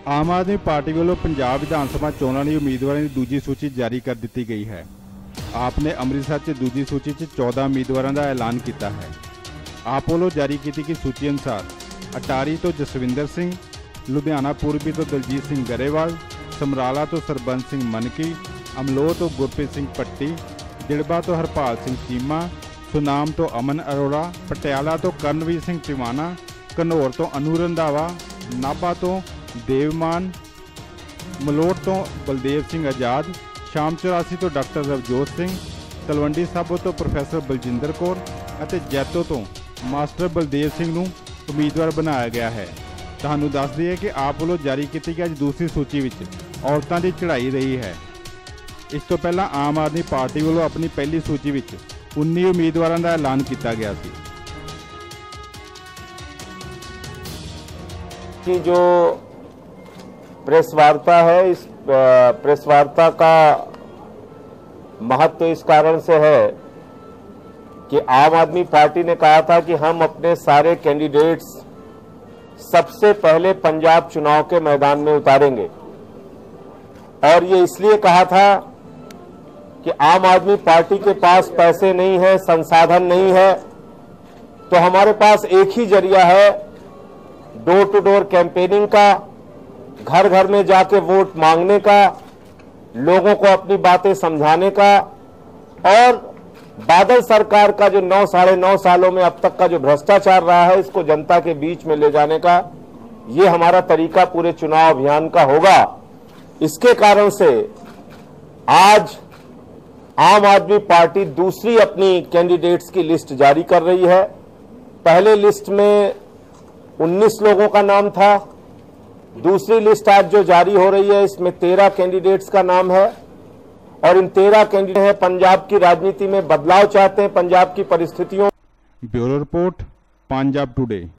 आम आदमी पार्टी वालों पंजाब विधान सभा चोणां लई उम्मीदवारों की दूजी सूची जारी कर दी गई है। आपने अमृतसर च दूजी सूची 14 उम्मीदवारों का ऐलान किया है। आप वालों जारी की गई सूची अनुसार अटारी तो जसविंदर सिंह, लुधियाना पूर्वी तो दलजीत सिंह गरेवाल, समराला तो सरबंस सिंह मनकी, अमलोह तो गुरप्रीत सिंह पट्टी, दिड़बा तो हरपाल सिंह चीमा, सुनाम तो अमन अरोड़ा, पटियाला तो कर्णवीर सिंह टिवाना, घनौर तो अनु रंधावा, नाभा तो देवमान, मलोट तो बलदेव सिंह आजाद, शाम 84 तो डॉक्टर रवजोत सिंह, तलवंडी साबो तो प्रोफैसर बलजिंदर कौर और जैतो तो मास्टर बलदेव सिंह नूं उम्मीदवार बनाया गया है। तुहानूं दस दईए कि आप वालों जारी की गई दूसरी सूची विच औरतां दी चढ़ाई रही है। इस तो पहला आम आदमी पार्टी वालों अपनी पहली सूची विच 19 उम्मीदवारों का ऐलान किया गया सी। की जो प्रेस वार्ता है, इस प्रेस वार्ता का महत्व इस कारण से है कि आम आदमी पार्टी ने कहा था कि हम अपने सारे कैंडिडेट्स सबसे पहले पंजाब चुनाव के मैदान में उतारेंगे। और ये इसलिए कहा था कि आम आदमी पार्टी के पास पैसे नहीं है, संसाधन नहीं है, तो हमारे पास एक ही जरिया है डोर टू डोर कैंपेनिंग का, घर घर में जाके वोट मांगने का, लोगों को अपनी बातें समझाने का और बादल सरकार का जो 9 साढ़े 9 सालों में अब तक का जो भ्रष्टाचार रहा है इसको जनता के बीच में ले जाने का। ये हमारा तरीका पूरे चुनाव अभियान का होगा। इसके कारण से आज आम आदमी पार्टी दूसरी अपनी कैंडिडेट्स की लिस्ट जारी कर रही है। पहले लिस्ट में 19 लोगों का नाम था, दूसरी लिस्ट आज जो जारी हो रही है इसमें 13 कैंडिडेट्स का नाम है और इन 13 कैंडिडेट हैं पंजाब की राजनीति में बदलाव चाहते हैं, पंजाब की परिस्थितियों। Bureau report, Punjab today.